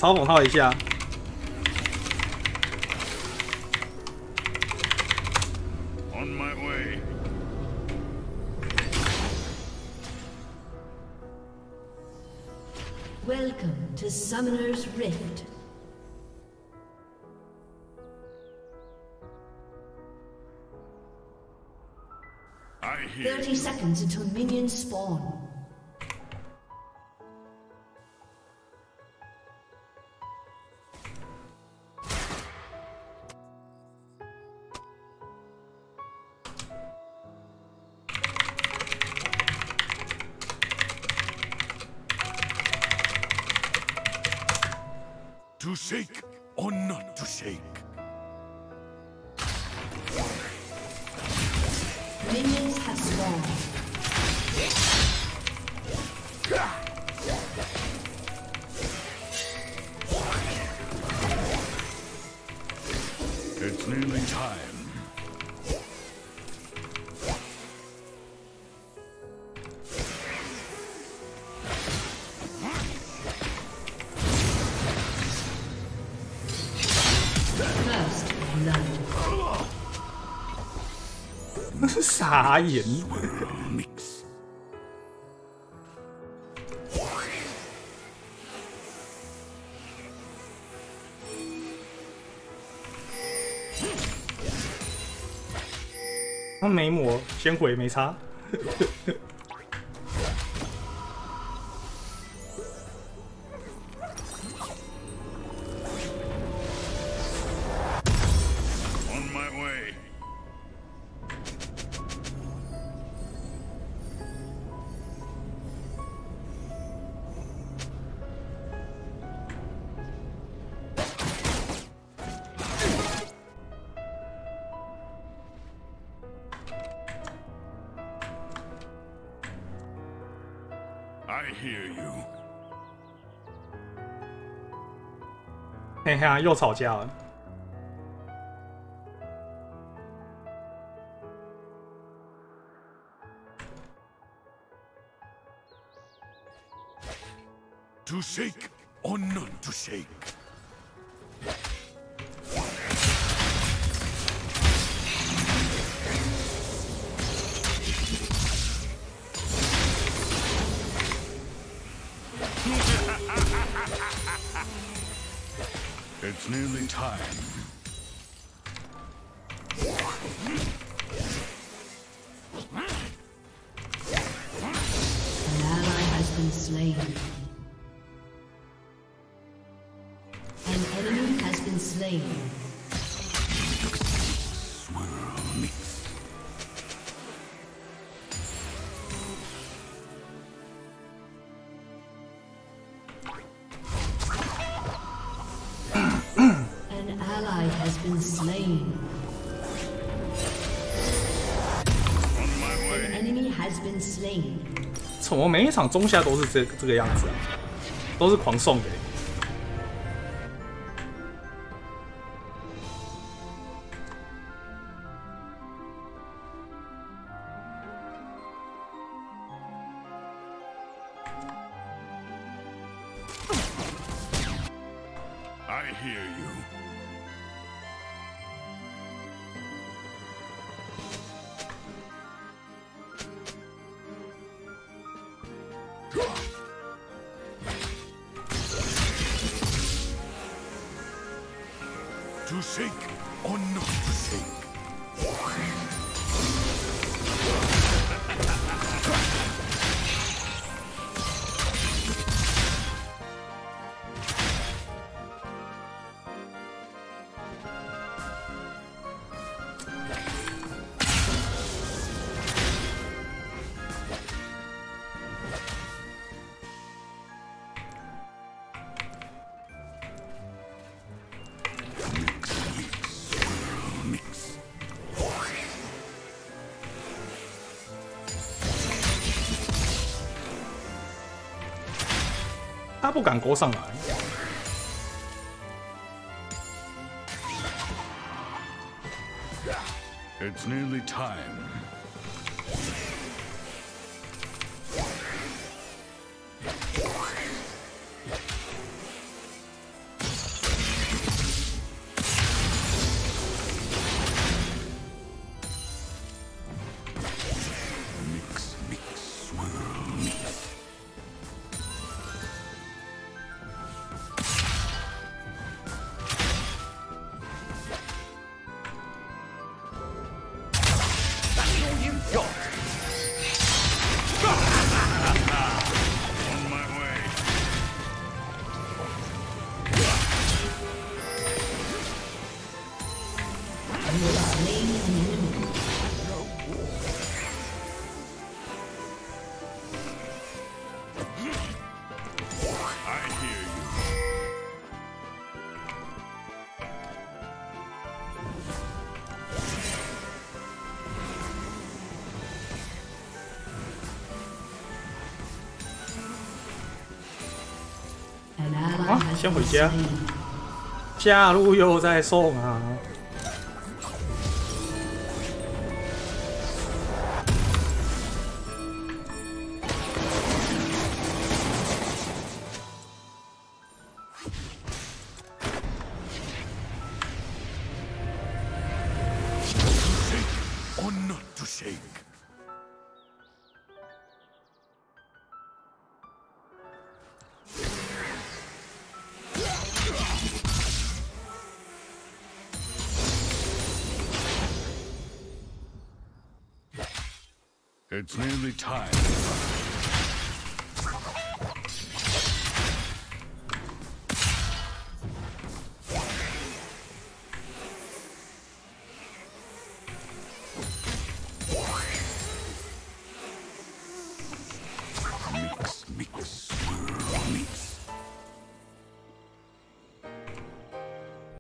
嘲讽他一下。 On my way. Welcome to Summoner's Rift. I hear 30 seconds until minions spawn. To shake or not to shake. Minions have spawned. It's nearly time. First blood. 傻眼。 Mix. 他没魔，先回没差。 On my way. I hear you. 嘿嘿，又吵架了。 To shake or not to shake. It's nearly time. An ally has been slain. An enemy has been slain. Swirl mix. An ally has been slain. On my An way. enemy has been slain. 怎么每一场中下都是这个样子啊？都是狂送的。 I hear you. To shake or not to shake. Mix. 他不敢勾上来。 It's nearly time. On my way. You have slain an enemy. I hear you. An ally 啊， has 先 been 回家， slain. 下路又在送啊！ Or not to shake. It's nearly time.